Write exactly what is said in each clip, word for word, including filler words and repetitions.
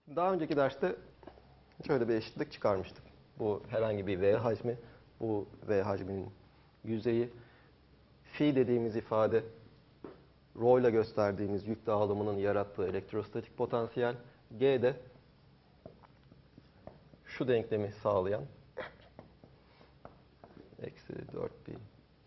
Daha önceki derste şöyle bir eşitlik çıkarmıştık. Bu herhangi bir V hacmi, bu V hacminin yüzeyi, phi dediğimiz ifade, rho ile gösterdiğimiz yük dağılımının yarattığı elektrostatik potansiyel, G de şu denklemi sağlayan eksi dört pi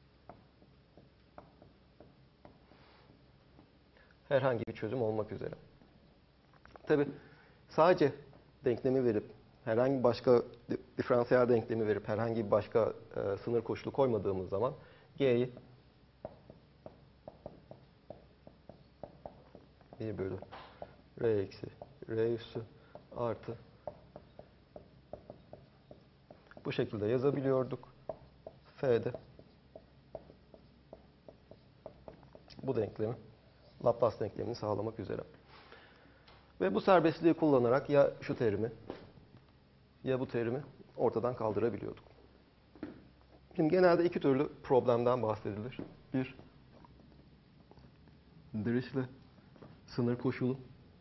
herhangi bir çözüm olmak üzere. Tabii sadece denklemi verip, herhangi başka diferansiyel denklemi verip, herhangi bir başka e, sınır koşulu koymadığımız zaman G'yi bir bölü R eksi R üssü artı bu şekilde yazabiliyorduk. F'de bu denklemi, Laplace denklemini sağlamak üzere. Ve bu serbestliği kullanarak ya şu terimi ya bu terimi ortadan kaldırabiliyorduk. Şimdi genelde iki türlü problemden bahsedilir. Bir, Dirichlet sınır koşulu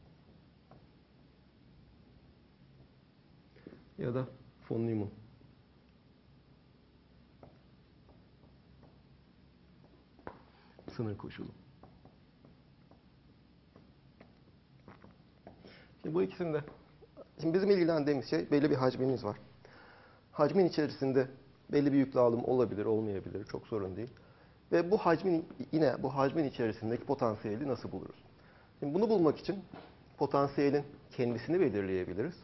ya da von Neumann sınır koşulu. Şimdi bu ikisinde, şimdi bizim ilgilendiğimiz şey belli bir hacmimiz var. Hacmin içerisinde belli bir yük dağılımı olabilir, olmayabilir, çok sorun değil. Ve bu hacmin, yine bu hacmin içerisindeki potansiyeli nasıl buluruz? Şimdi bunu bulmak için potansiyelin kendisini belirleyebiliriz.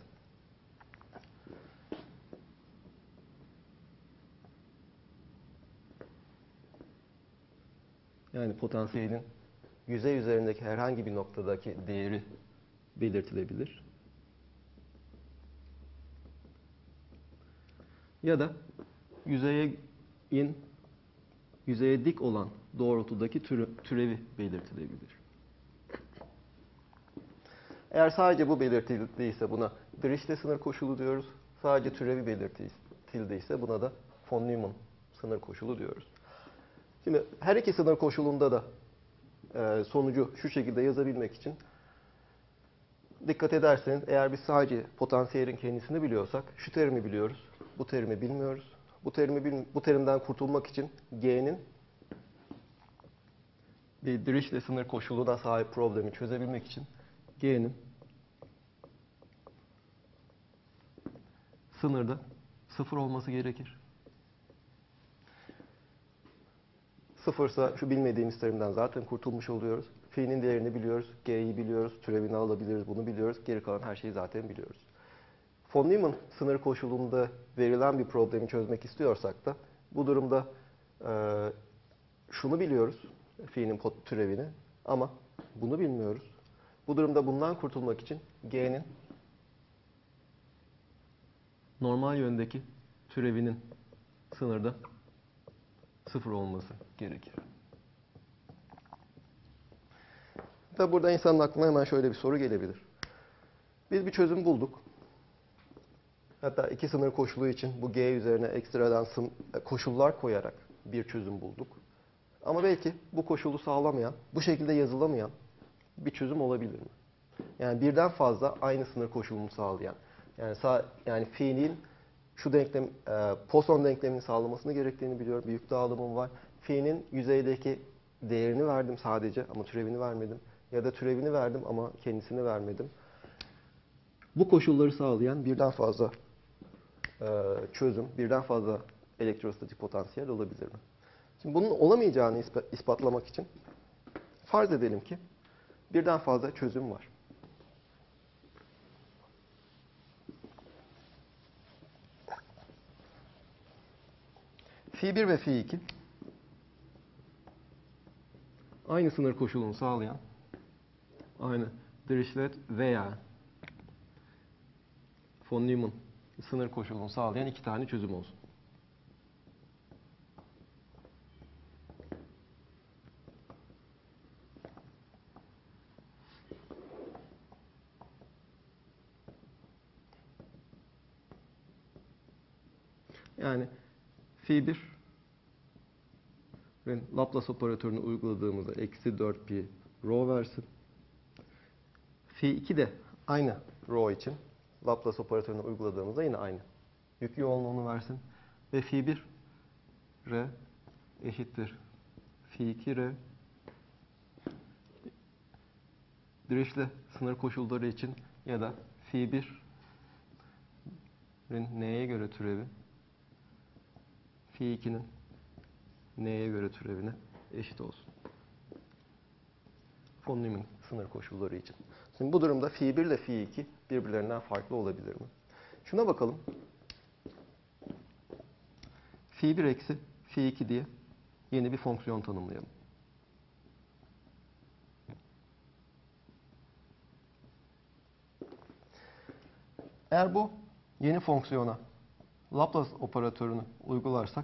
Yani potansiyelin yüzey üzerindeki herhangi bir noktadaki değeri belirtilebilir. Ya da yüzeye in, yüzeye dik olan doğrultudaki türe, türevi belirtilebilir. Eğer sadece bu belirtildiyse buna Dirichlet sınır koşulu diyoruz. Sadece türevi belirtildiyse buna da von Neumann sınır koşulu diyoruz. Şimdi her iki sınır koşulunda da e, sonucu şu şekilde yazabilmek için dikkat ederseniz eğer biz sadece potansiyelin kendisini biliyorsak şu terimi biliyoruz, bu terimi bilmiyoruz. Bu terimi bu terimden kurtulmak için G'nin bir Dirichlet sınır koşuluna sahip problemi çözebilmek için G'nin sınırda sıfır olması gerekir. Sıfırsa şu bilmediğimiz terimden zaten kurtulmuş oluyoruz. Phi'nin değerini biliyoruz, G'yi biliyoruz, türevini alabiliriz, bunu biliyoruz. Geri kalan her şeyi zaten biliyoruz. Von Neumann sınır koşulunda verilen bir problemi çözmek istiyorsak da bu durumda e, şunu biliyoruz, Phi'nin türevini ama bunu bilmiyoruz. Bu durumda bundan kurtulmak için G'nin normal yöndeki türevinin sınırda sıfır olması gerekir. Tabi burada insanın aklına hemen şöyle bir soru gelebilir. Biz bir çözüm bulduk. Hatta iki sınır koşulu için bu G üzerine ekstradan koşullar koyarak bir çözüm bulduk. Ama belki bu koşulu sağlamayan, bu şekilde yazılamayan bir çözüm olabilir mi? Yani birden fazla aynı sınır koşulunu sağlayan. Yani sağ, yani Phi'nin şu denklem, e, Poisson denklemini sağlamasını gerektiğini biliyorum. Bir yük dağılımım var. Phi'nin yüzeydeki değerini verdim sadece ama türevini vermedim. Ya da türevini verdim ama kendisini vermedim. Bu koşulları sağlayan birden fazla e, çözüm, birden fazla elektrostatik potansiyel olabilir mi? Şimdi bunun olamayacağını ispatlamak için farz edelim ki birden fazla çözüm var. Phi bir ve Phi iki aynı sınır koşulunu sağlayan, aynı Dirichlet veya von Neumann sınır koşulunu sağlayan iki tane çözüm olsun. Yani Phi bir Laplace operatörünü uyguladığımızda eksi dört pi rho versin. Phi iki de aynı rho için Laplace operatörünü uyguladığımızda yine aynı. Yük yoğunluğunu versin. Ve phi bir r eşittir phi iki r. Dirichlet sınır koşulları için ya da phi bir'in n'ye göre türevi phi iki'nin n'ye göre türevine eşit olsun. Von Neumann sınır koşulları için. Şimdi bu durumda phi bir ile phi iki birbirlerinden farklı olabilir mi? Şuna bakalım. phi bir eksi phi iki diye yeni bir fonksiyon tanımlayalım. Eğer bu yeni fonksiyona Laplace operatörünü uygularsak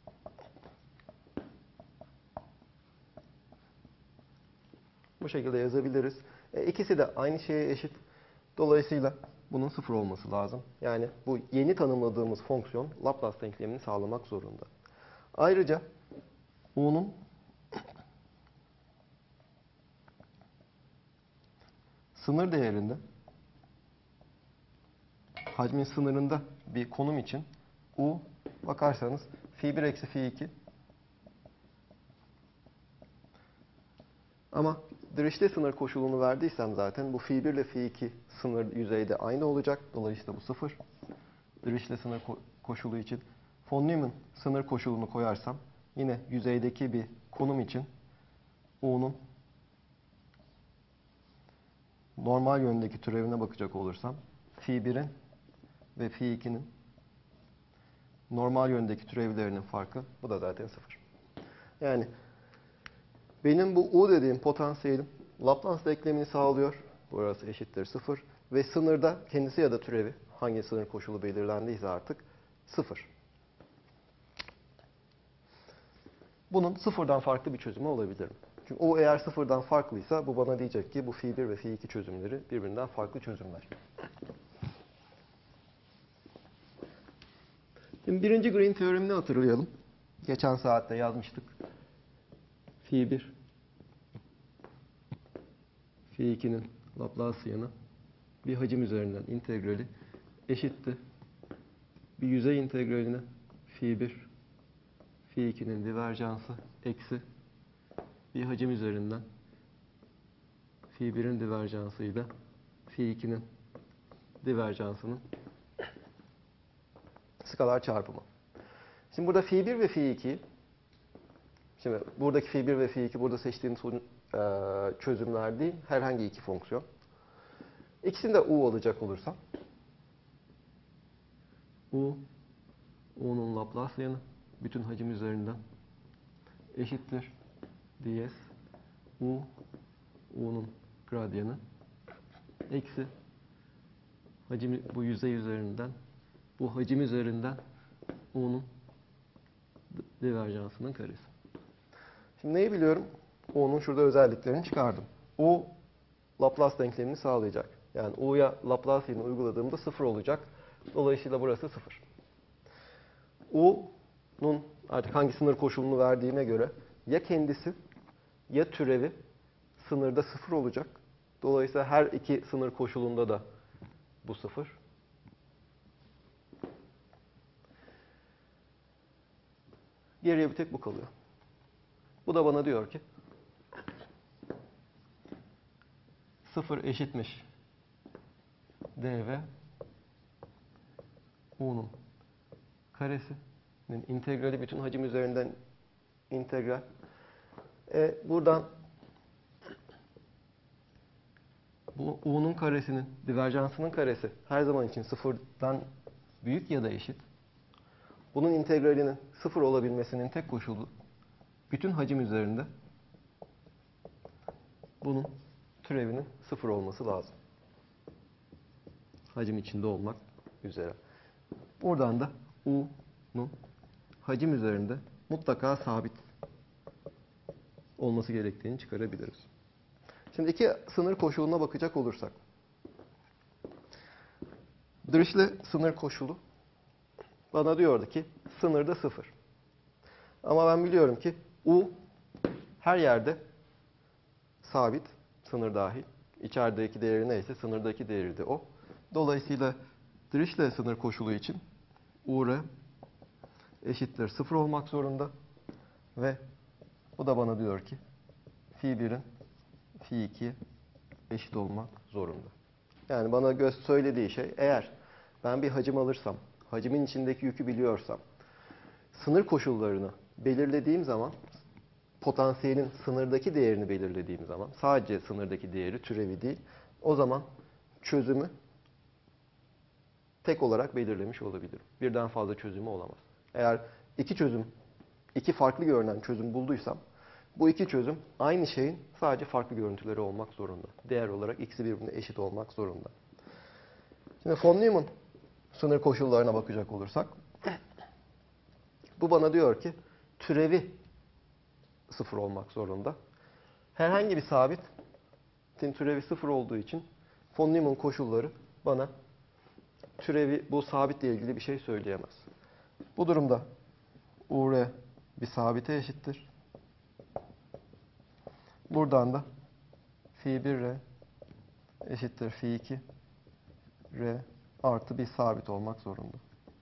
bu şekilde yazabiliriz. E, ikisi de aynı şeye eşit. Dolayısıyla bunun sıfır olması lazım. Yani bu yeni tanımladığımız fonksiyon Laplace denklemini sağlamak zorunda. Ayrıca u'nun sınır değerinde hacmin sınırında bir konum için u bakarsanız phi bir eksi phi iki ama Dirichlet sınır koşulunu verdiysem zaten bu phi bir ile phi iki sınır yüzeyde aynı olacak. Dolayısıyla bu sıfır. Dirichlet sınır ko koşulu için von Neumann sınır koşulunu koyarsam yine yüzeydeki bir konum için u'nun normal yöndeki türevine bakacak olursam phi bir'in ve phi iki'nin normal yöndeki türevlerinin farkı bu da zaten sıfır. Yani benim bu u dediğim potansiyelim Laplace denklemini sağlıyor. Burası eşittir sıfır. Ve sınırda kendisi ya da türevi hangi sınır koşulu belirlendiyse artık sıfır. Bunun sıfırdan farklı bir çözümü olabilir mi? Çünkü o eğer sıfırdan farklıysa bu bana diyecek ki bu phi bir ve phi iki çözümleri birbirinden farklı çözümler. Şimdi birinci Green teoremini hatırlayalım. Geçen saatte yazmıştık. Phi bir, phi iki'nin Laplacian'ı bir hacim üzerinden integrali eşitti. Bir yüzey integraline phi bir, phi iki'nin diverjansı eksi bir hacim üzerinden phi bir'in diverjansıyla phi iki'nin diverjansının skalar çarpımı. Şimdi burada phi bir ve phi iki, şimdi buradaki phi bir ve phi iki burada seçtiğim çözümler değil, herhangi iki fonksiyon. İkisini de u alacak olursam u, u'nun Laplacian'ı bütün hacim üzerinden eşittir ds u, u'nun gradyanı eksi hacim bu yüzey üzerinden bu hacim üzerinden u'nun diverjansının karesi. Şimdi neyi biliyorum? U'nun şurada özelliklerini çıkardım. U Laplace denklemini sağlayacak. Yani u'ya Laplacian'ı uyguladığımda sıfır olacak. Dolayısıyla burası sıfır. U'nun artık hangi sınır koşulunu verdiğine göre ya kendisi ya türevi sınırda sıfır olacak. Dolayısıyla her iki sınır koşulunda da bu sıfır. Geriye bir tek bu kalıyor. Bu da bana diyor ki sıfır eşitmiş dv u'nun karesinin integrali bütün hacim üzerinden integral. E, buradan bu u'nun karesinin diverjansının karesi her zaman için sıfırdan büyük ya da eşit. Bunun integralinin sıfır olabilmesinin tek koşulu bütün hacim üzerinde bunun türevinin sıfır olması lazım. Hacim içinde olmak üzere. Buradan da u'nun hacim üzerinde mutlaka sabit olması gerektiğini çıkarabiliriz. Şimdi iki sınır koşuluna bakacak olursak. Dirichlet sınır koşulu bana diyordu ki sınırda sıfır. Ama ben biliyorum ki u her yerde sabit, sınır dahil. İçerideki değeri neyse sınırdaki değeri de o. Dolayısıyla Dirichlet sınır koşulu için U R eşittir sıfır olmak zorunda ve bu da bana diyor ki phi birin phi ikiye eşit olmak zorunda. Yani bana göz söylediği şey, eğer ben bir hacim alırsam, hacimin içindeki yükü biliyorsam, sınır koşullarını belirlediğim zaman, potansiyelin sınırdaki değerini belirlediğim zaman, sadece sınırdaki değeri, türevi değil, o zaman çözümü tek olarak belirlemiş olabilirim. Birden fazla çözümü olamaz. Eğer iki çözüm, iki farklı görünen çözüm bulduysam, bu iki çözüm aynı şeyin sadece farklı görüntüleri olmak zorunda. Değer olarak ikisi birbirine eşit olmak zorunda. Şimdi von Neumann sınır koşullarına bakacak olursak, bu bana diyor ki türevi sıfır olmak zorunda. Herhangi bir sabitin türevi sıfır olduğu için von Neumann koşulları bana türevi, bu sabitle ilgili bir şey söyleyemez. Bu durumda U R bir sabite eşittir. Buradan da phi bir R eşittir phi iki R artı bir sabit olmak zorunda.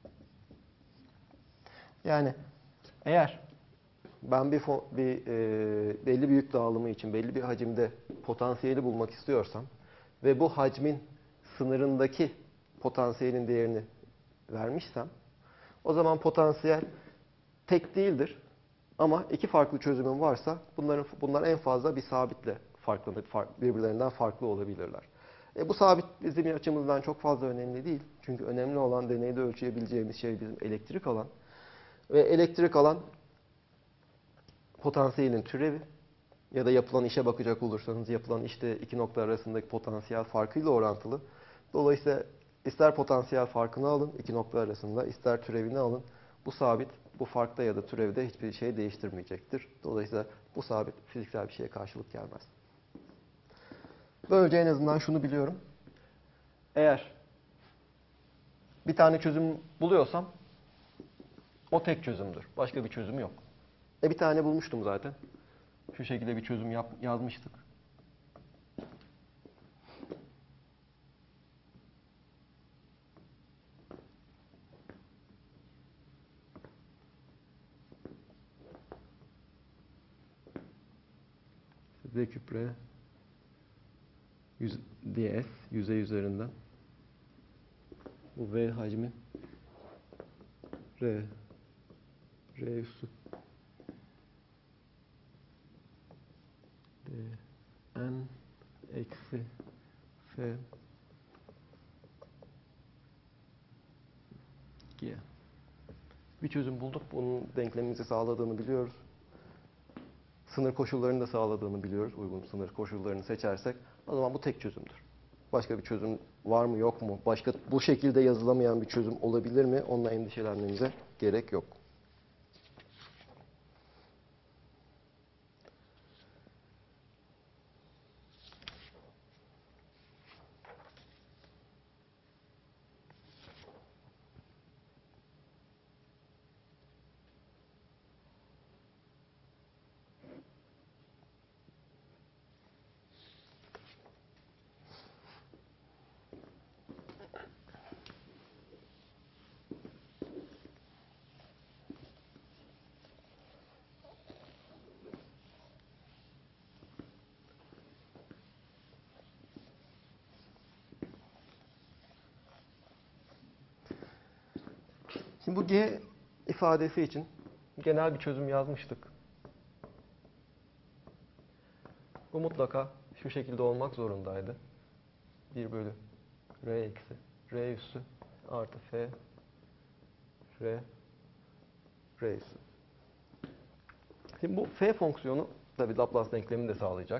Yani eğer ben bir, bir e, belli bir yük dağılımı için belli bir hacimde potansiyeli bulmak istiyorsam ve bu hacmin sınırındaki potansiyelin değerini vermişsem, o zaman potansiyel tek değildir. Ama iki farklı çözümüm varsa bunların bunlar en fazla bir sabitle farklı, birbirlerinden farklı olabilirler. E, bu sabit bizim açımızdan çok fazla önemli değil. Çünkü önemli olan deneyde ölçebileceğimiz şey bizim elektrik alan. Ve elektrik alan potansiyelin türevi ya da yapılan işe bakacak olursanız yapılan işte iki nokta arasındaki potansiyel farkıyla orantılı. Dolayısıyla ister potansiyel farkını alın iki nokta arasında, ister türevini alın. Bu sabit bu farkta ya da türevde hiçbir şey değiştirmeyecektir. Dolayısıyla bu sabit fiziksel bir şeye karşılık gelmez. Böylece en azından şunu biliyorum. Eğer bir tane çözüm buluyorsam o tek çözümdür. Başka bir çözüm yok. E bir tane bulmuştum zaten. Şu şekilde bir çözüm yap, yazmıştık. V küp R ds yüzey üzerinden bu V hacmi R R üssü D N eksi F G. Bir çözüm bulduk. Bunun denklemimizi sağladığını biliyoruz. Sınır koşullarını da sağladığını biliyoruz. Uygun sınır koşullarını seçersek o zaman bu tek çözümdür. Başka bir çözüm var mı yok mu? Başka bu şekilde yazılamayan bir çözüm olabilir mi? Onunla endişelenmemize gerek yok. Şimdi bu G ifadesi için genel bir çözüm yazmıştık. Bu mutlaka şu şekilde olmak zorundaydı. bir bölü R eksi R üssü artı F R R üssü. Şimdi bu F fonksiyonu tabii Laplace denklemini de sağlayacak.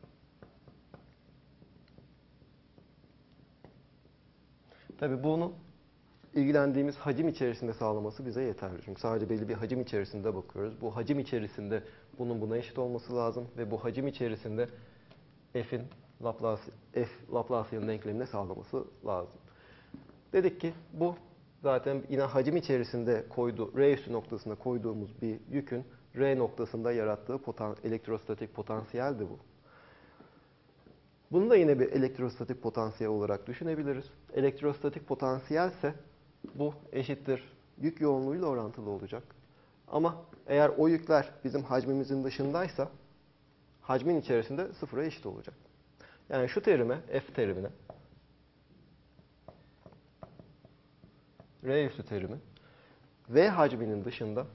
Tabii bunu ilgilendiğimiz hacim içerisinde sağlaması bize yeterli. Çünkü sadece belli bir hacim içerisinde bakıyoruz. Bu hacim içerisinde bunun buna eşit olması lazım ve bu hacim içerisinde F'in Laplace, F Laplacian denklemini sağlaması lazım. Dedik ki bu zaten yine hacim içerisinde koyduğu, R üssü noktasında koyduğumuz bir yükün R noktasında yarattığı potan, elektrostatik potansiyeldi bu. Bunu da yine bir elektrostatik potansiyel olarak düşünebiliriz. Elektrostatik potansiyelse bu eşittir yük yoğunluğuyla orantılı olacak. Ama eğer o yükler bizim hacmimizin dışındaysa hacmin içerisinde sıfıra eşit olacak. Yani şu terime, F terimine, R üssü terimi V hacminin dışında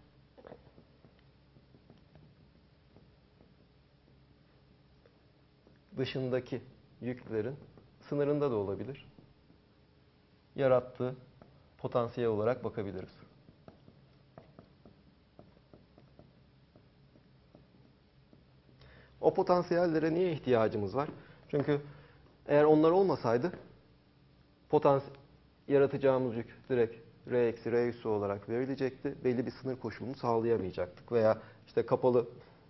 dışındaki yüklerin sınırında da olabilir. Yarattığı potansiyel olarak bakabiliriz. O potansiyellere niye ihtiyacımız var? Çünkü eğer onlar olmasaydı potansiyel yaratacağımız yük direkt R eksi R üssü olarak verilecekti. Belli bir sınır koşulunu sağlayamayacaktık. Veya işte kapalı,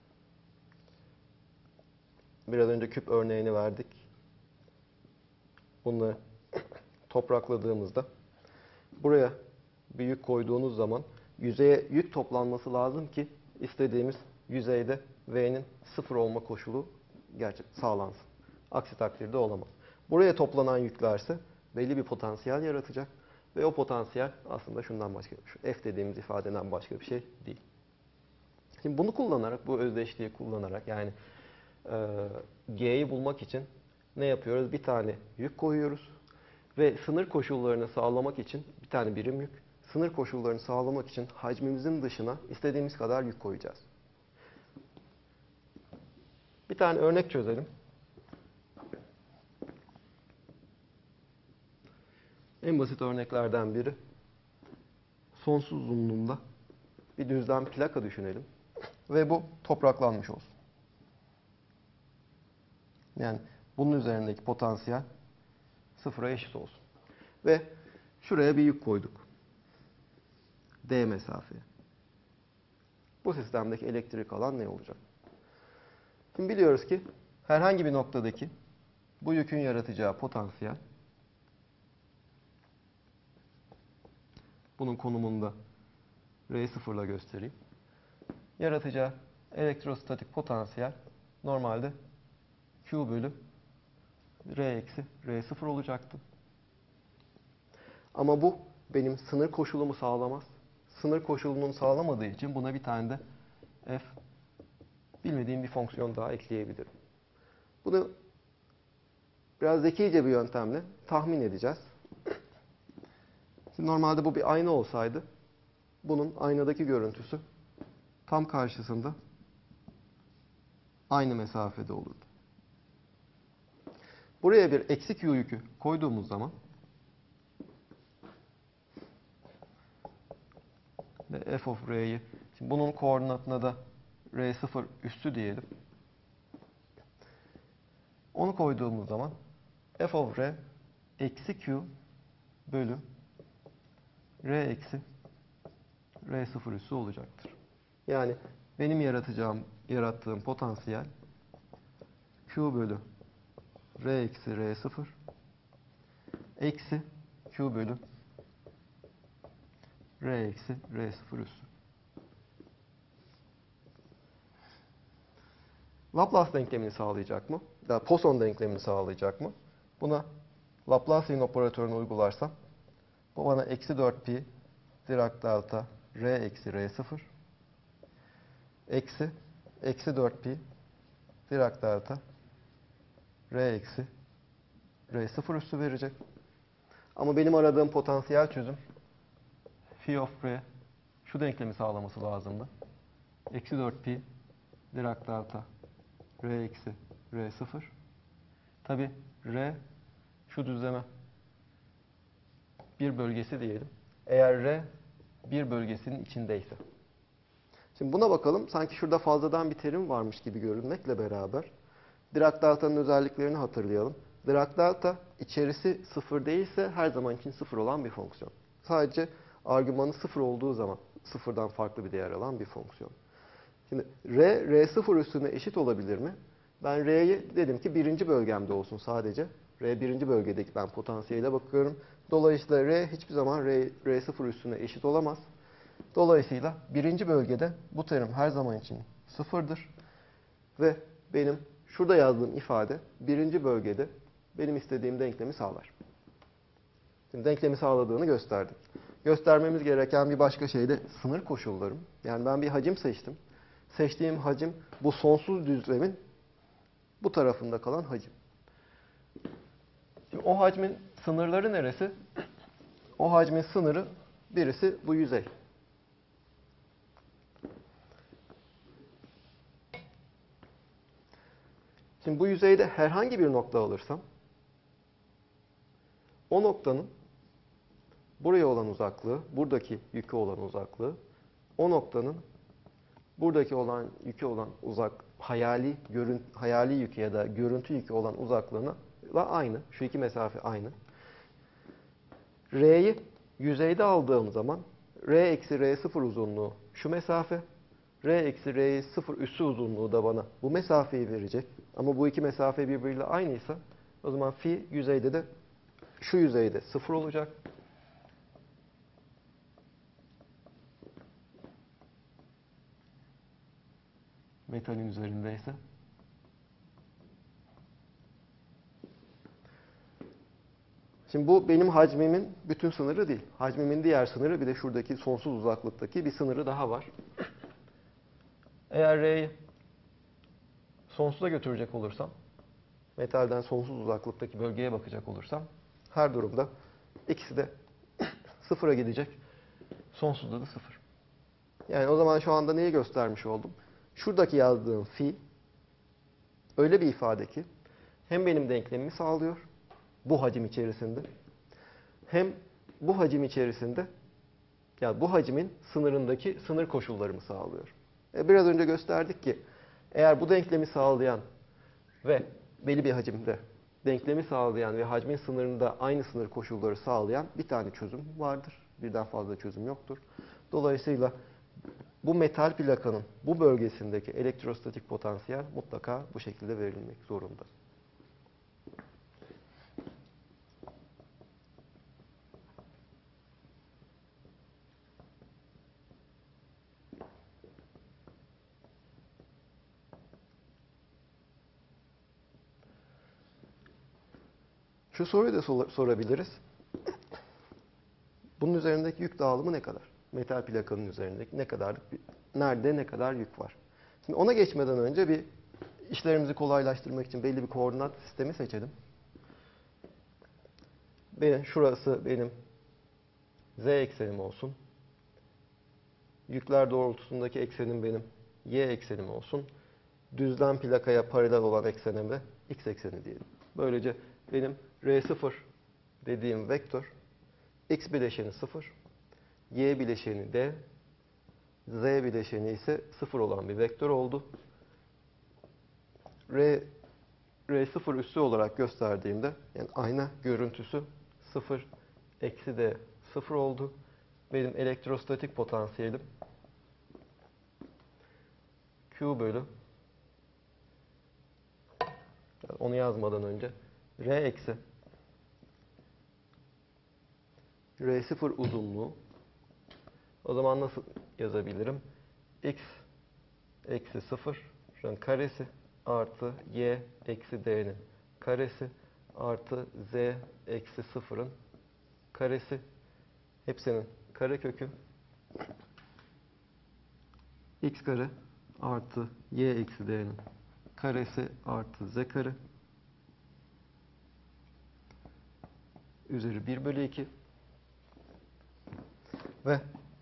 biraz önce küp örneğini verdik. Bunları toprakladığımızda buraya bir yük koyduğunuz zaman yüzeye yük toplanması lazım ki istediğimiz yüzeyde V'nin sıfır olma koşulu gerçek sağlansın. Aksi takdirde olamaz. Buraya toplanan yüklerse belli bir potansiyel yaratacak ve o potansiyel aslında şundan başka, şu F dediğimiz ifadeden başka bir şey değil. Şimdi bunu kullanarak, bu özdeşliği kullanarak yani e, G'yi bulmak için ne yapıyoruz? Bir tane yük koyuyoruz ve sınır koşullarını sağlamak için bir tane birim yük, sınır koşullarını sağlamak için hacmimizin dışına istediğimiz kadar yük koyacağız. Bir tane örnek çözelim. En basit örneklerden biri, sonsuz uzunluğunda bir düzlem plaka düşünelim ve bu topraklanmış olsun. Yani bunun üzerindeki potansiyel sıfıra eşit olsun. Ve şuraya bir yük koyduk. D mesafeye. Bu sistemdeki elektrik alan ne olacak? Şimdi biliyoruz ki herhangi bir noktadaki bu yükün yaratacağı potansiyel, bunun konumunu da R sıfır ile göstereyim. Yaratacağı elektrostatik potansiyel normalde Q bölü R eksi R sıfır olacaktı. Ama bu benim sınır koşulumu sağlamaz. Sınır koşulunun sağlamadığı için buna bir tane de F bilmediğim bir fonksiyon daha ekleyebilirim. Bunu biraz zekice bir yöntemle tahmin edeceğiz. Şimdi normalde bu bir ayna olsaydı bunun aynadaki görüntüsü tam karşısında aynı mesafede olurdu. Buraya bir eksi Q yükü koyduğumuz zaman ve F of R'yi, şimdi bunun koordinatına da R sıfır üssü diyelim. Onu koyduğumuz zaman F of R eksi Q bölü R eksi R sıfır üssü olacaktır. Yani benim yaratacağım, yarattığım potansiyel Q bölü R eksi R sıfır eksi Q bölü R eksi R sıfır üssü. Laplace denklemini sağlayacak mı? Ya Poisson denklemini sağlayacak mı? Buna Laplacian operatörünü uygularsam bu bana eksi dört pi Dirac delta R eksi R sıfır eksi eksi dört pi Dirac delta R eksi R sıfır üssü verecek. Ama benim aradığım potansiyel çözüm phi of R şu denklemi sağlaması lazımdı. Eksi dört pi Dirac delta R eksi R sıfır. Tabi R şu düzleme bir bölgesi diyelim. Eğer R bir bölgesinin içindeyse. Şimdi buna bakalım. Sanki şurada fazladan bir terim varmış gibi görünmekle beraber Dirac delta'nın özelliklerini hatırlayalım. Dirac delta içerisi sıfır değilse her zaman için sıfır olan bir fonksiyon. Sadece argümanı sıfır olduğu zaman sıfırdan farklı bir değer alan bir fonksiyon. Şimdi R, R sıfır üstüne eşit olabilir mi? Ben R'yi dedim ki birinci bölgemde olsun sadece. R birinci bölgedeki ben potansiyele bakıyorum. Dolayısıyla R hiçbir zaman R, R sıfır üstüne eşit olamaz. Dolayısıyla birinci bölgede bu terim her zaman için sıfırdır. Ve benim şurada yazdığım ifade birinci bölgede benim istediğim denklemi sağlar. Şimdi denklemi sağladığını gösterdik. Göstermemiz gereken bir başka şey de sınır koşullarım. Yani ben bir hacim seçtim. Seçtiğim hacim bu sonsuz düzlemin bu tarafında kalan hacim. Şimdi o hacmin sınırları neresi? O hacmin sınırı birisi bu yüzey. Şimdi bu yüzeyde herhangi bir nokta alırsam o noktanın buraya olan uzaklığı, buradaki yükü olan uzaklığı, o noktanın buradaki olan yükü olan uzak hayali görün, hayali yükü ya da görüntü yükü olan uzaklığına aynı. Şu iki mesafe aynı. R'yi yüzeyde aldığım zaman R eksi R sıfır uzunluğu şu mesafe. R eksi R sıfır üssü uzunluğu da bana bu mesafeyi verecek. Ama bu iki mesafe birbiriyle aynıysa o zaman fi yüzeyde de şu yüzeyde sıfır olacak. Metalin üzerindeyse. Şimdi bu benim hacmimin bütün sınırı değil. Hacmimin diğer sınırı bir de şuradaki sonsuz uzaklıktaki bir sınırı daha var. Eğer R'yi sonsuza götürecek olursam, metalden sonsuz uzaklıktaki bölgeye bakacak olursam her durumda ikisi de sıfıra gidecek. Sonsuzda da sıfır. Yani o zaman şu anda neyi göstermiş oldum? Şuradaki yazdığım fi öyle bir ifade ki hem benim denklemimi sağlıyor bu hacim içerisinde hem bu hacim içerisinde yani bu hacmin sınırındaki sınır koşullarımı sağlıyor. E biraz önce gösterdik ki eğer bu denklemi sağlayan ve belli bir hacimde denklemi sağlayan ve hacmin sınırında aynı sınır koşulları sağlayan bir tane çözüm vardır. Birden fazla çözüm yoktur. Dolayısıyla bu metal plakanın bu bölgesindeki elektrostatik potansiyel mutlaka bu şekilde verilmek zorunda. Şu soruyu da sorabiliriz. Bunun üzerindeki yük dağılımı ne kadar? Metal plakanın üzerindeki ne kadar, nerede ne kadar yük var? Şimdi ona geçmeden önce bir işlerimizi kolaylaştırmak için belli bir koordinat sistemi seçelim. Benim, şurası benim z eksenim olsun. Yükler doğrultusundaki eksenim benim y eksenim olsun. Düzlem plakaya paralel olan eksenim de x ekseni diyelim. Böylece benim R sıfır dediğim vektör x bileşeni sıfır, y bileşeni d, z bileşeni ise sıfır olan bir vektör oldu. R, R sıfır üssü olarak gösterdiğimde yani ayna görüntüsü sıfır, eksi d sıfır oldu. Benim elektrostatik potansiyelim Q bölü onu yazmadan önce R eksi R sıfır uzunluğu o zaman nasıl yazabilirim? X eksi sıfırın karesi artı y eksi d'nin karesi artı z eksi sıfırın karesi hepsinin karekökü x kare artı y eksi d'nin karesi artı z kare üzeri bir bölü iki ve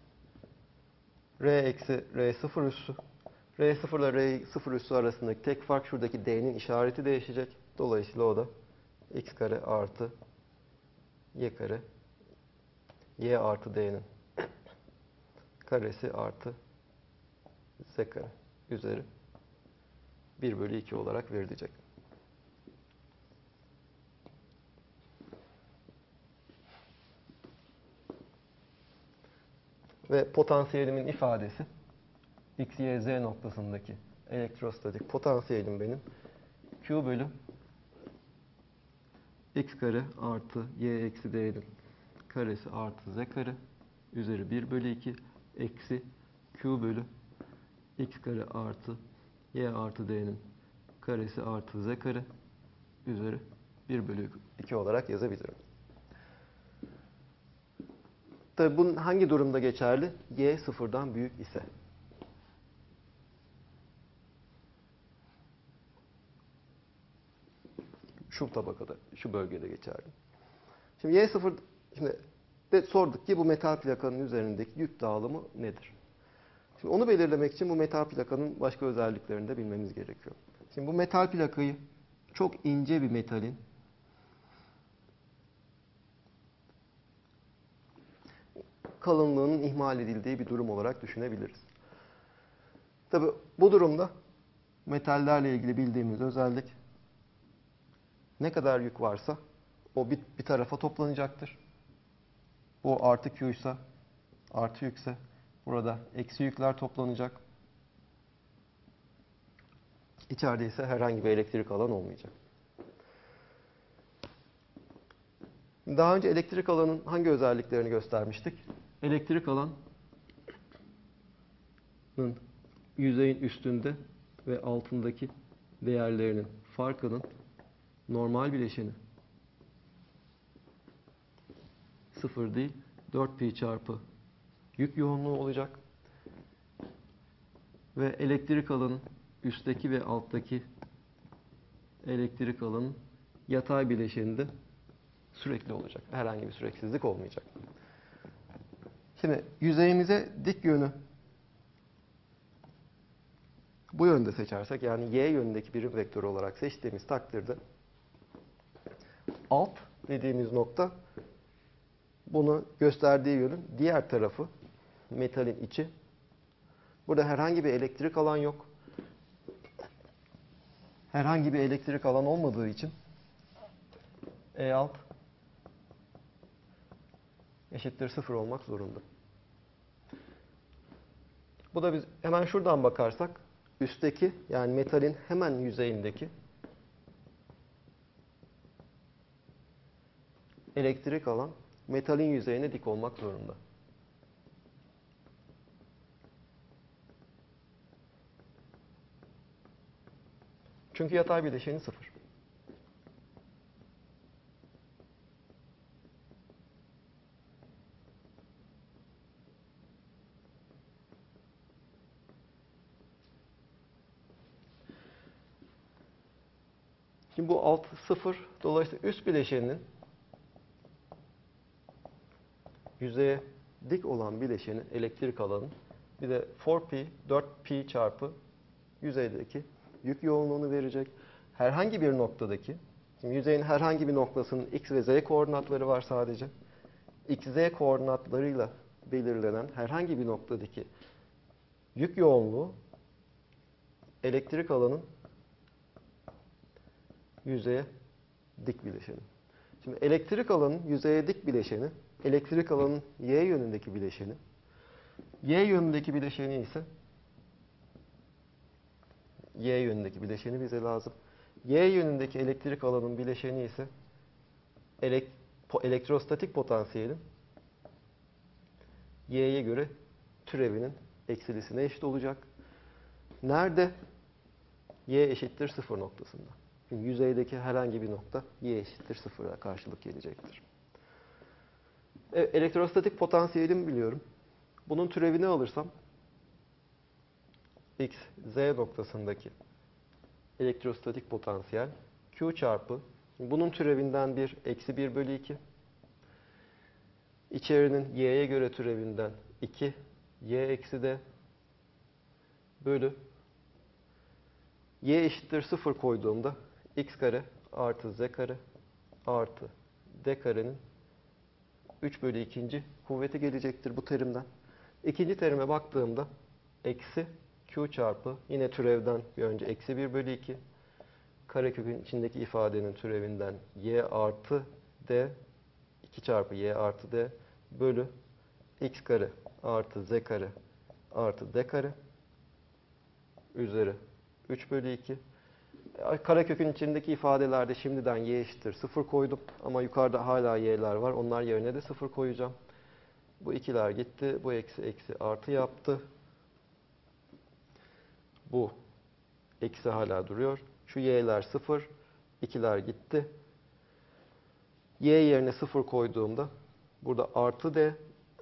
R eksi R sıfır üssü. R sıfır ile R sıfır üssü arasındaki tek fark şuradaki D'nin işareti değişecek. Dolayısıyla o da x kare artı y kare y artı D'nin karesi artı z kare üzeri bir bölü iki olarak verilecek. Ve potansiyelimin ifadesi x, y, z noktasındaki elektrostatik potansiyelim benim Q bölü x kare artı y eksi d'nin karesi artı z kare üzeri bir bölü iki eksi Q bölü x kare artı y artı d'nin karesi artı z kare üzeri bir bölü iki olarak yazabilirim. Tabii bunun hangi durumda geçerli? Y sıfırdan büyük ise. Şu tabakada, şu bölgede geçerli. Şimdi Y sıfır, şimdi de sorduk ki bu metal plakanın üzerindeki yük dağılımı nedir? Şimdi onu belirlemek için bu metal plakanın başka özelliklerini de bilmemiz gerekiyor. Şimdi bu metal plakayı çok ince bir metalin kalınlığının ihmal edildiği bir durum olarak düşünebiliriz. Tabii bu durumda metallerle ilgili bildiğimiz özellik ne kadar yük varsa o bir, bir tarafa toplanacaktır. Bu artı Q ise artı yükse burada eksi yükler toplanacak. İçeride ise herhangi bir elektrik alan olmayacak. Daha önce elektrik alanın hangi özelliklerini göstermiştik? Elektrik alanın yüzeyin üstünde ve altındaki değerlerinin farkının normal bileşeni sıfır değil dört pi çarpı yük yoğunluğu olacak. Ve elektrik alanın üstteki ve alttaki elektrik alanın yatay bileşeninde sürekli olacak. Herhangi bir süreksizlik olmayacak. Şimdi yüzeyimize dik yönü bu yönde seçersek, yani y yönündeki birim vektörü olarak seçtiğimiz takdirde alt dediğimiz nokta bunu gösterdiği yönün diğer tarafı, metalin içi. Burada herhangi bir elektrik alan yok. Herhangi bir elektrik alan olmadığı için E alt eşittir sıfır olmak zorunda. Bu da biz hemen şuradan bakarsak üstteki, yani metalin hemen yüzeyindeki elektrik alan metalin yüzeyine dik olmak zorunda. Çünkü yatay bileşeni sıfır. Şimdi bu alt sıfır, dolayısıyla üst bileşeninin yüzeye dik olan bileşeni elektrik alanı bir de dört pi, dört pi çarpı yüzeydeki yük yoğunluğunu verecek. Herhangi bir noktadaki, şimdi yüzeyin herhangi bir noktasının x ve z koordinatları var sadece. X, z koordinatlarıyla belirlenen herhangi bir noktadaki yük yoğunluğu elektrik alanın yüzeye dik bileşeni. Şimdi elektrik alanın yüzeye dik bileşeni, elektrik alanın y yönündeki bileşeni. Y yönündeki bileşeni ise y yönündeki bileşeni bize lazım. Y yönündeki elektrik alanın bileşeni ise elek, elektrostatik potansiyelin y'ye göre türevinin eksilisine eşit olacak. Nerede? Y eşittir sıfır noktasında. Çünkü yüzeydeki herhangi bir nokta y eşittir sıfıra karşılık gelecektir. Evet, elektrostatik potansiyelimi biliyorum. Bunun türevini alırsam x, z noktasındaki elektrostatik potansiyel Q çarpı, bunun türevinden bir eksi bir bölü iki. İçerinin y'ye göre türevinden iki, y eksi d bölü y eşittir sıfır koyduğumda x kare artı z kare artı d karenin üç bölü ikinci kuvveti gelecektir bu terimden. İkinci terime baktığımda eksi Q çarpı, yine türevden bir önce eksi bir bölü iki. Karekökün içindeki ifadenin türevinden y artı d, iki çarpı y artı d bölü x kare artı z kare artı d kare üzeri üç bölü iki. Karekökün içindeki ifadelerde şimdiden y eşittir sıfır koydum. Ama yukarıda hala y'ler var. Onlar yerine de sıfır koyacağım. Bu ikiler gitti. Bu eksi eksi artı yaptı. Bu eksi hala duruyor. Şu y'ler sıfır, ikiler gitti. Y yerine sıfır koyduğumda burada artı d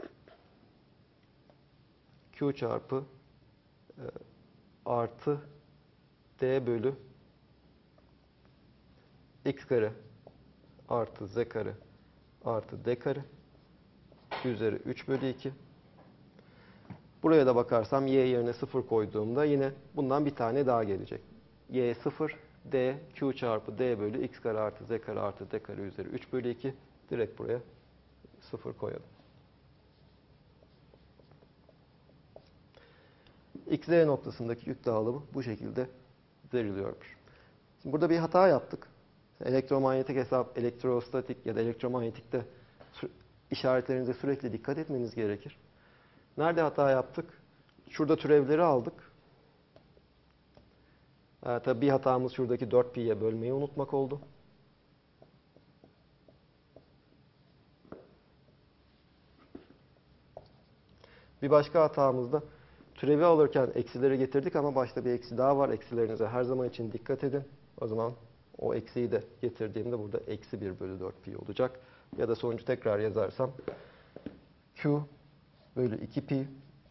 q çarpı e, artı d bölü x kare artı z kare artı d kare üzeri üç bölü iki. Buraya da bakarsam y yerine sıfır koyduğumda yine bundan bir tane daha gelecek. Y sıfır, d q çarpı d bölü x kare artı z kare artı d kare üzeri üç bölü iki. Direkt buraya sıfır koyalım. X, Z noktasındaki yük dağılımı bu şekilde veriliyormuş. Şimdi burada bir hata yaptık. Elektromanyetik hesap, elektrostatik ya da elektromanyetikte işaretlerinize sürekli dikkat etmeniz gerekir. Nerede hata yaptık? Şurada türevleri aldık. Ee, tabii bir hatamız şuradaki dört pi'ye bölmeyi unutmak oldu. Bir başka hatamız da türevi alırken eksileri getirdik ama başta bir eksi daha var. Eksilerinize her zaman için dikkat edin. O zaman o eksiyi de getirdiğimde burada eksi bir bölü dört pi olacak. Ya da sonucu tekrar yazarsam Q bölü iki pi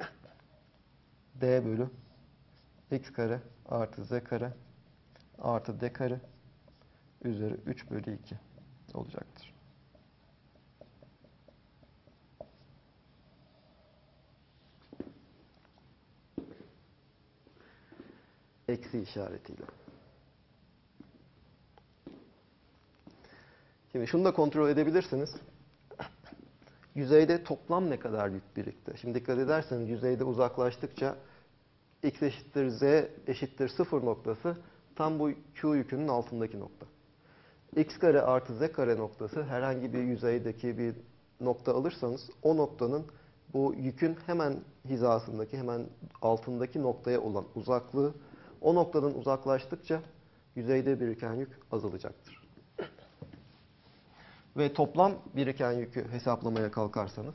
D bölü x kare artı z kare artı d kare üzeri üç bölü iki olacaktır. Eksi işaretiyle. Şimdi şunu da kontrol edebilirsiniz. Yüzeyde toplam ne kadar yük birikti? Şimdi dikkat ederseniz yüzeyde uzaklaştıkça x eşittir z eşittir sıfır noktası tam bu q yükünün altındaki nokta. X kare artı z kare noktası herhangi bir yüzeydeki bir nokta alırsanız o noktanın bu yükün hemen hizasındaki, hemen altındaki noktaya olan uzaklığı o noktadan uzaklaştıkça yüzeyde biriken yük azalacaktır. Ve toplam biriken yükü hesaplamaya kalkarsanız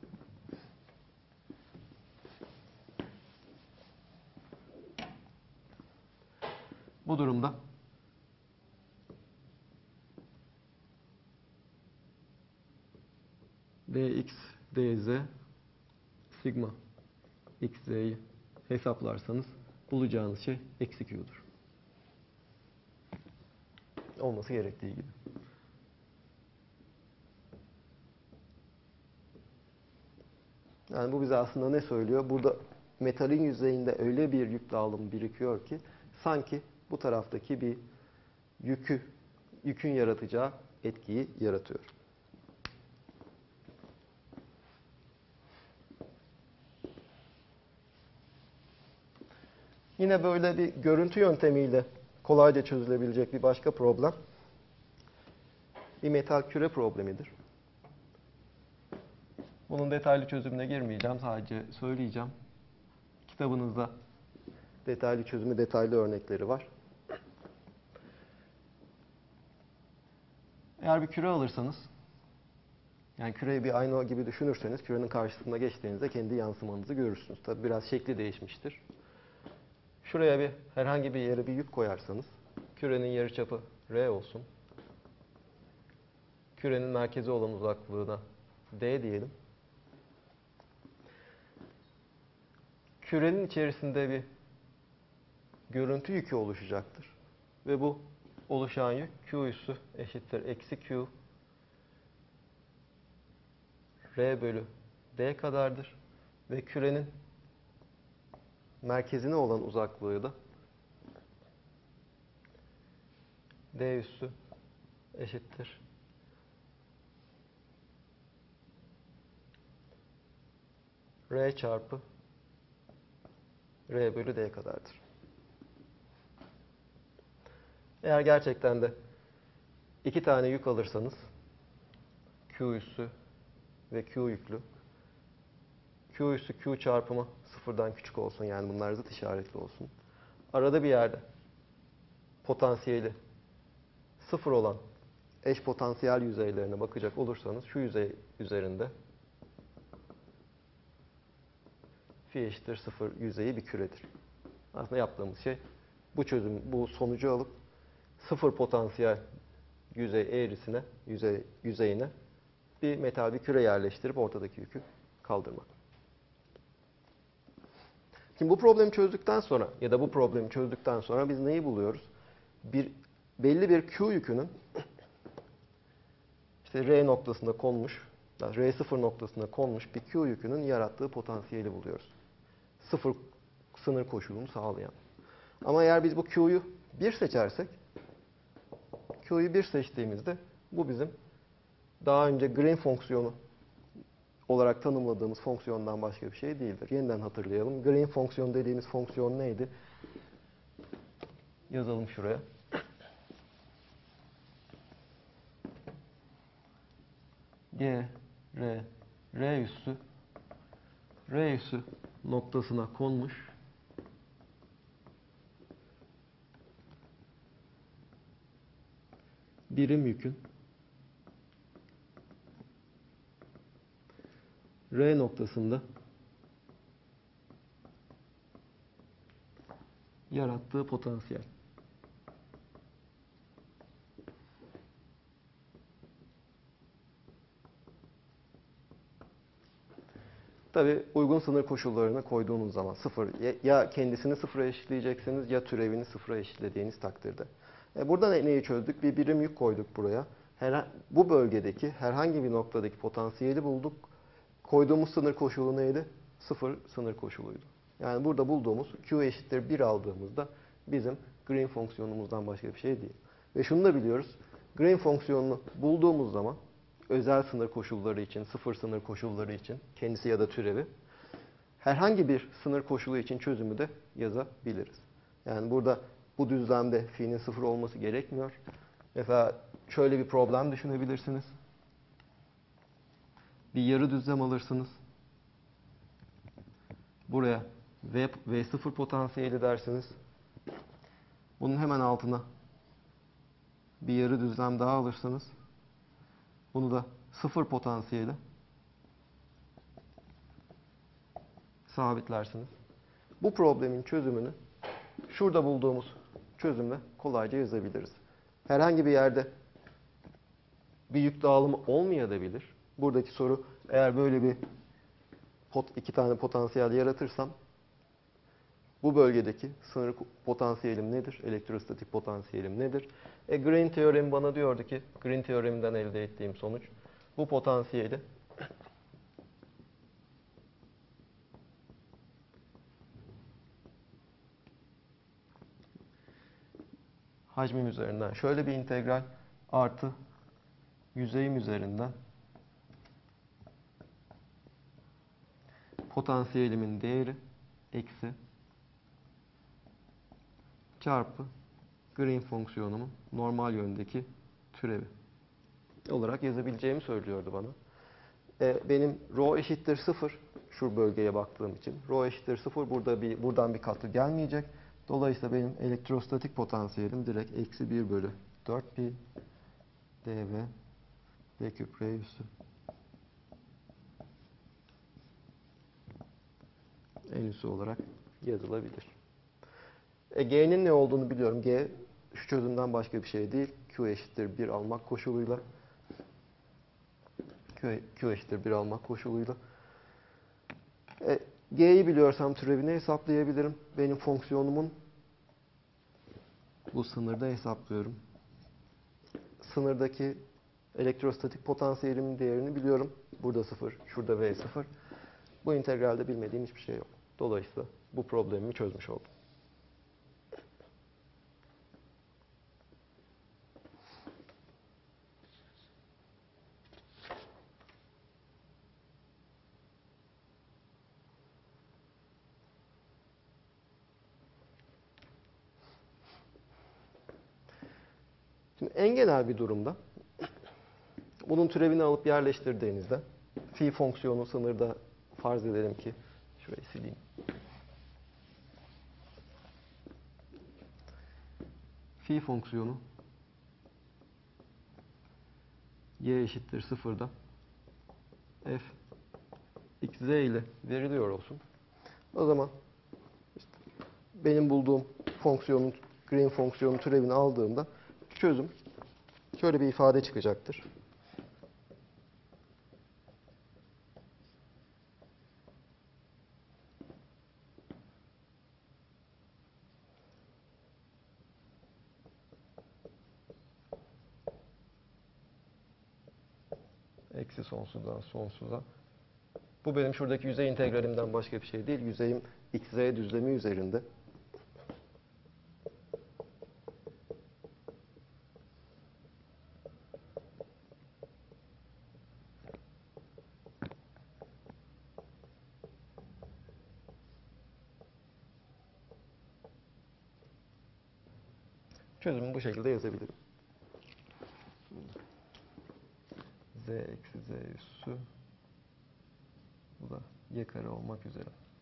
bu durumda dx, dz, sigma xz'yi hesaplarsanız bulacağınız şey eksi q'dur. Olması gerektiği gibi. Yani bu bize aslında ne söylüyor? Burada metalin yüzeyinde öyle bir yük dağılımı birikiyor ki sanki bu taraftaki bir yükü, yükün yaratacağı etkiyi yaratıyor. Yine böyle bir görüntü yöntemiyle kolayca çözülebilecek bir başka problem bir metal küre problemidir. Bunun detaylı çözümüne girmeyeceğim. Sadece söyleyeceğim. Kitabınızda detaylı çözümü, detaylı örnekleri var. Eğer bir küre alırsanız, yani küreyi bir ayna gibi düşünürseniz, kürenin karşısında geçtiğinizde kendi yansımanızı görürsünüz. Tabi biraz şekli değişmiştir. Şuraya bir herhangi bir yere bir yük koyarsanız, kürenin yarıçapı R olsun. Kürenin merkezi olan uzaklığına D diyelim. Kürenin içerisinde bir görüntü yükü oluşacaktır. Ve bu oluşan yük Q üssü eşittir eksi Q R bölü D kadardır. Ve kürenin merkezine olan uzaklığı da D üssü eşittir R çarpı R bölü D kadardır. Eğer gerçekten de iki tane yük alırsanız Q üssü ve Q yüklü, Q üssü Q çarpımı sıfırdan küçük olsun, yani bunlar zıt işaretli olsun. Arada bir yerde potansiyeli sıfır olan eş potansiyel yüzeylerine bakacak olursanız şu yüzey üzerinde fi eşittir sıfır yüzeyi bir küredir. Aslında yaptığımız şey bu çözüm, bu sonucu alıp sıfır potansiyel yüzey eğrisine, yüzey, yüzeyine bir metal bir küre yerleştirip ortadaki yükü kaldırmak. Şimdi bu problemi çözdükten sonra ya da bu problemi çözdükten sonra biz neyi buluyoruz? Bir belli bir Q yükünün işte R noktasında konmuş, R sıfır noktasında konmuş bir Q yükünün yarattığı potansiyeli buluyoruz. Sıfır sınır koşulunu sağlayan. Ama eğer biz bu Q'yu bir seçersek, Q'yu bir seçtiğimizde bu bizim daha önce Green fonksiyonu olarak tanımladığımız fonksiyondan başka bir şey değildir. Yeniden hatırlayalım. Green fonksiyon dediğimiz fonksiyon neydi? Yazalım şuraya. G, R, R üssü, R üssü noktasına konmuş birim yükün R noktasında yarattığı potansiyel. Tabii uygun sınır koşullarını koyduğunuz zaman sıfır, ya kendisini sıfıra eşitleyeceksiniz ya türevini sıfıra eşitlediğiniz takdirde. E burada neyi çözdük? Bir birim yük koyduk buraya. Her, bu bölgedeki herhangi bir noktadaki potansiyeli bulduk. Koyduğumuz sınır koşulu neydi? Sıfır sınır koşuluydu. Yani burada bulduğumuz Q eşittir bir aldığımızda bizim Green fonksiyonumuzdan başka bir şey değil. Ve şunu da biliyoruz. Green fonksiyonunu bulduğumuz zaman özel sınır koşulları için, sıfır sınır koşulları için kendisi ya da türevi herhangi bir sınır koşulu için çözümü de yazabiliriz. Yani burada bu düzlemde fi'nin sıfır olması gerekmiyor. Mesela şöyle bir problem düşünebilirsiniz. Bir yarı düzlem alırsınız. Buraya V, V sıfır potansiyeli dersiniz. Bunun hemen altına bir yarı düzlem daha alırsınız. Bunu da sıfır potansiyeli sabitlersiniz. Bu problemin çözümünü şurada bulduğumuz çözümle kolayca yazabiliriz. Herhangi bir yerde bir yük dağılımı olmayabilir. Buradaki soru eğer böyle bir pot, iki tane potansiyel yaratırsam bu bölgedeki sınır potansiyelim nedir? Elektrostatik potansiyelim nedir? E, Green teoremi bana diyordu ki, Green teoreminden elde ettiğim sonuç bu potansiyeli hacmim üzerinden şöyle bir integral artı yüzeyim üzerinden potansiyelimin değeri eksi çarpı Green fonksiyonumun normal yöndeki türevi olarak yazabileceğimi söylüyordu bana. E, benim rho eşittir sıfır şu bölgeye baktığım için. Rho eşittir sıfır burada bir, buradan bir katı gelmeyecek. Dolayısıyla benim elektrostatik potansiyelim direkt eksi bir bölü dört pi dv d küp r üssü en üssü olarak yazılabilir. E, G'nin ne olduğunu biliyorum. G şu çözümden başka bir şey değil. Q eşittir bir almak koşuluyla. Q, Q eşittir bir almak koşuluyla. E, G'yi biliyorsam türevini hesaplayabilirim. Benim fonksiyonumun bu sınırda hesaplıyorum. Sınırdaki elektrostatik potansiyelimin değerini biliyorum. Burada sıfır, şurada V sıfır. Bu integralde bilmediğim hiçbir şey yok. Dolayısıyla bu problemimi çözmüş oldum. Şimdi en genel bir durumda bunun türevini alıp yerleştirdiğinizde phi fonksiyonu sınırda farz edelim ki şurayı sileyim. Phi fonksiyonu y eşittir sıfırda f x z ile veriliyor olsun. O zaman işte benim bulduğum fonksiyonun Green fonksiyonun türevini aldığımda çözüm şöyle bir ifade çıkacaktır. Eksi sonsuzdan sonsuza. Bu benim şuradaki yüzey integralimden başka bir şey değil. Yüzeyim xz düzlemi üzerinde. Çözümü bu şekilde yazabilirim. Z eksi z üssü. Bu da y kare olmak üzere.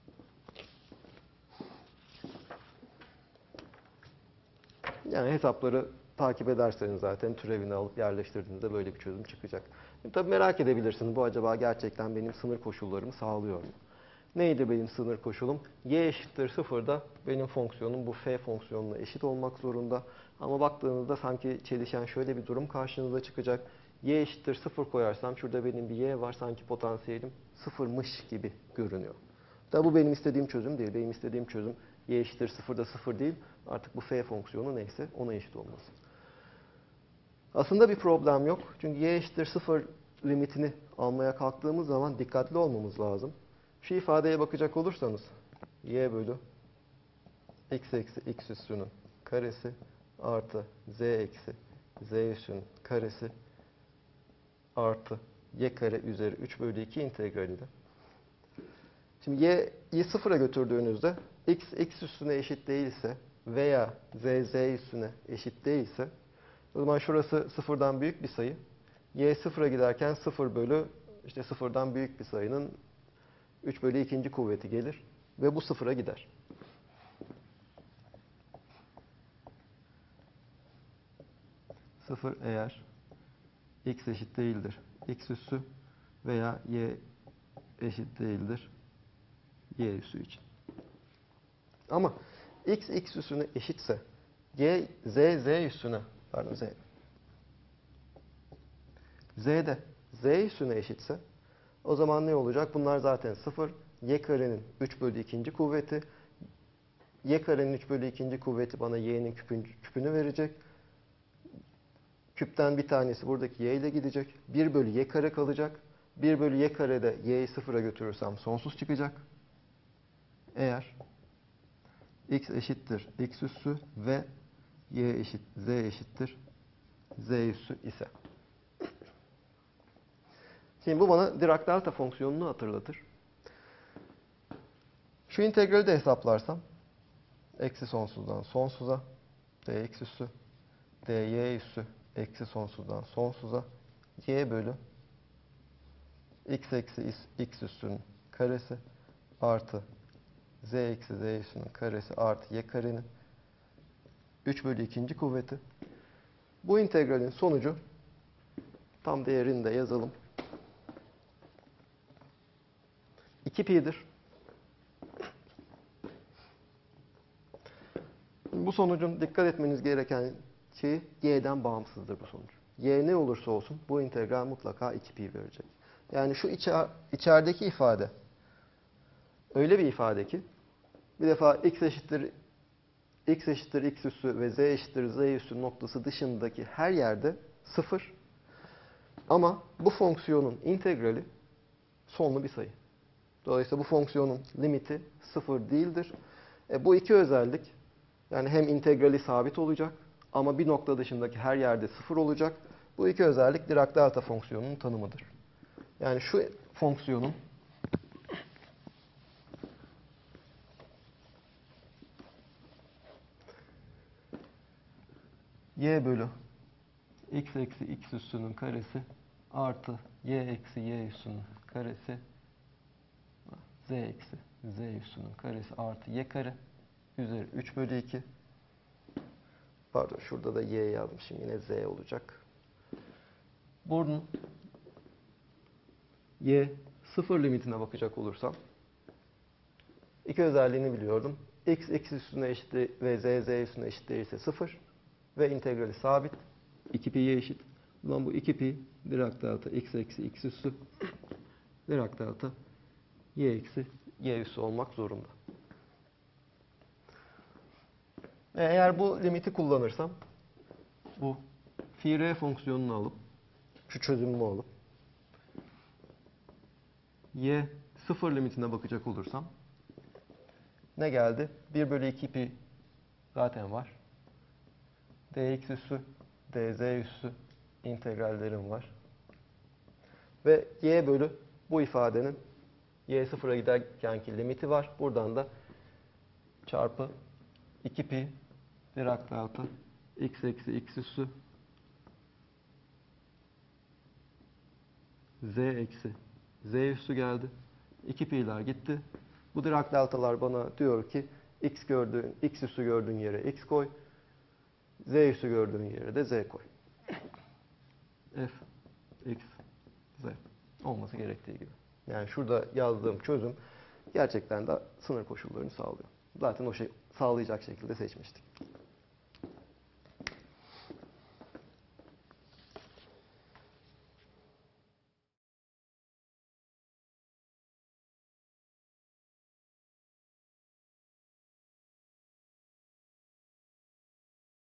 Yani hesapları takip ederseniz zaten türevini alıp yerleştirdiğinizde böyle bir çözüm çıkacak. Şimdi tabii merak edebilirsiniz, bu acaba gerçekten benim sınır koşullarımı sağlıyor mu? Neydi benim sınır koşulum? Y eşittir sıfırda benim fonksiyonum bu f fonksiyonuna eşit olmak zorunda. Ama baktığınızda sanki çelişen şöyle bir durum karşınıza çıkacak. Y eşittir sıfır koyarsam şurada benim bir y var, sanki potansiyelim sıfırmış gibi görünüyor. Tabi bu benim istediğim çözüm değil. Benim istediğim çözüm y eşittir sıfırda sıfır değil. Artık bu f fonksiyonu neyse ona eşit olması. Aslında bir problem yok. Çünkü y eşittir sıfır limitini almaya kalktığımız zaman dikkatli olmamız lazım. Şu ifadeye bakacak olursanız y bölü x eksi x üssünün karesi artı z eksi z üssünün karesi artı y kare üzeri üç bölü iki integralinde. Şimdi y'yi sıfıra götürdüğünüzde x x üssüne eşit değilse veya z z üssüne eşit değilse o zaman şurası sıfırdan büyük bir sayı. Y sıfıra giderken sıfır bölü işte sıfırdan büyük bir sayının üç bölü ikinci kuvveti gelir ve bu sıfıra gider. Sıfır eğer x eşit değildir x üssü veya y eşit değildir y üssü için. Ama x x üssüne eşitse y z z üssüne pardon z z de z üssüne eşitse o zaman ne olacak? Bunlar zaten sıfır. Y karenin üç bölü ikinci kuvveti. Y karenin üç bölü ikinci kuvveti bana y'nin küpün, küpünü verecek. Küpten bir tanesi buradaki y ile gidecek. bir bölü y kare kalacak. bir bölü y karede y'yi sıfıra götürürsem sonsuz çıkacak. Eğer x eşittir x üssü ve y eşit z eşittir z üssü ise. Şimdi bu bana Dirac delta fonksiyonunu hatırlatır. Şu integrali de hesaplarsam eksi sonsuzdan sonsuza dx üssü dy üssü eksi sonsuzdan sonsuza y bölü x eksi x üssünün karesi artı z eksi z üssünün karesi artı y karenin üç bölü ikinci kuvveti. Bu integralin sonucu tam değerini de yazalım. iki pi'dir. Bu sonucun dikkat etmeniz gereken şey y'den bağımsızdır bu sonuç. Y ne olursa olsun bu integral mutlaka iki pi verecek. Yani şu içer, içerideki ifade öyle bir ifade ki bir defa x eşittir x eşittir x üssü ve z eşittir z üssü noktası dışındaki her yerde sıfır. Ama bu fonksiyonun integrali sonlu bir sayı. Dolayısıyla bu fonksiyonun limiti sıfır değildir. E, bu iki özellik yani hem integrali sabit olacak ama bir nokta dışındaki her yerde sıfır olacak. Bu iki özellik Dirac delta fonksiyonunun tanımıdır. Yani şu fonksiyonun y bölü x eksi x üssünün karesi artı y eksi y üssünün karesi z eksi z üssünün karesi artı y kare üzeri üç bölü iki. Pardon şurada da y yazmışım. Yine z olacak. Bunun y sıfır limitine bakacak olursam iki özelliğini biliyordum. X x üstüne eşit ve z z üstüne eşit değilse sıfır. ve integrali sabit. iki pi'ye eşit. O zaman bu iki pi Dirac delta x eksi x üssü Dirac delta y eksi y üssü olmak zorunda. Ve eğer bu limiti kullanırsam bu phi r fonksiyonunu alıp şu çözümümü alıp y sıfır limitine bakacak olursam ne geldi? bir bölü iki pi zaten var. Dx üssü, dz üssü integrallerim var. Ve y bölü bu ifadenin y sıfıra giderkenki limiti var. Buradan da çarpı iki pi Dirac delta x eksi x üssü z eksi z üssü geldi. iki pi'ler gitti. Bu Dirac deltalar bana diyor ki x gördüğün, x üssü gördüğün yere x koy. Z üssü gördüğün yere de z koy. F, x, z olması gerektiği gibi. Yani şurada yazdığım çözüm gerçekten de sınır koşullarını sağlıyor. Zaten o şey sağlayacak şekilde seçmiştik.